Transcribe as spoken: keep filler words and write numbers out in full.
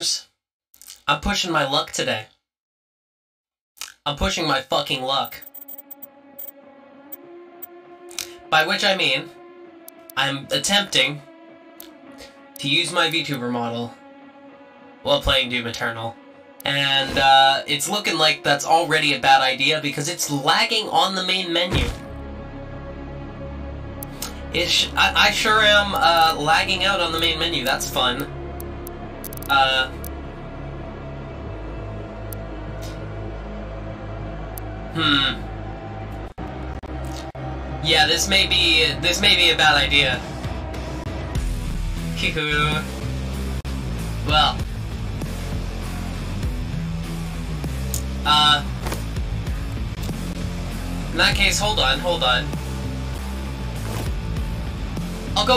I'm pushing my luck today. I'm pushing my fucking luck. By which I mean, I'm attempting to use my VTuber model while playing Doom Eternal. And, uh, it's looking like that's already a bad idea because it's lagging on the main menu. It sh I, I sure am, uh, lagging out on the main menu. That's fun. Uh... Hmm. Yeah, this may be, this may be a bad idea. Hee-hoo. Well. Uh. In that case, hold on, hold on.